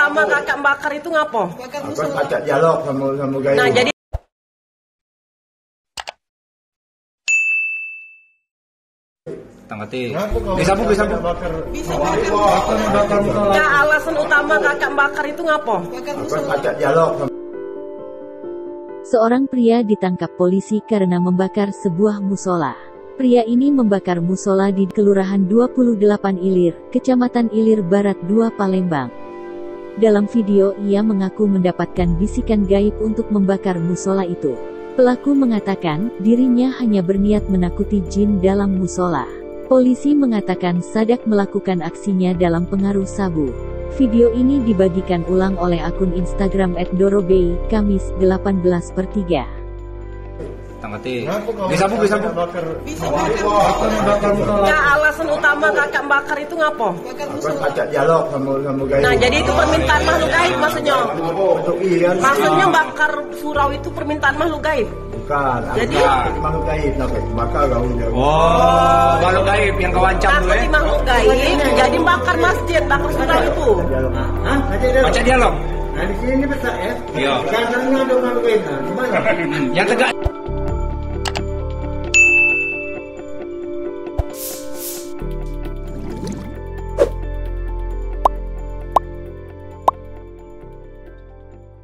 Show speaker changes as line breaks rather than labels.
Pertama kakak bakar itu ngapo?
Ajak dialog sama gaya.
Nah, jadi
Tanggati. Bisa
ya, alasan utama kakak bakar itu ngapo?
Ajak dialog.
Seorang pria ditangkap polisi karena membakar sebuah musola. Pria ini membakar musola di Kelurahan 28 Ilir, Kecamatan Ilir Barat 2 Palembang. Dalam video ia mengaku mendapatkan bisikan gaib untuk membakar musola itu. Pelaku mengatakan, dirinya hanya berniat menakuti jin dalam musola. Polisi mengatakan Sadak melakukan aksinya dalam pengaruh sabu. Video ini dibagikan ulang oleh akun Instagram @dorobey, Kamis 18/3.
Tanggati. Bisa
ya, alasan utama kakak bakar itu ngapo?
Ajak dialog sama gaya.
Nah, jadi itu permintaan makhluk gaib maksudnya? Maksudnya bakar surau itu permintaan makhluk gaib?
Bukan.
Jadi
makhluk gaib maka kau jawab.
Oh, makhluk gaib yang kau ancam dulu
nakuti makhluk gaib, jadi bakar masjid, bakar surau itu.
Baca dialog.
Nah di sini besar ya.
Iya.
Karena ada makhluk gaib. Gimana?
Yang tegak.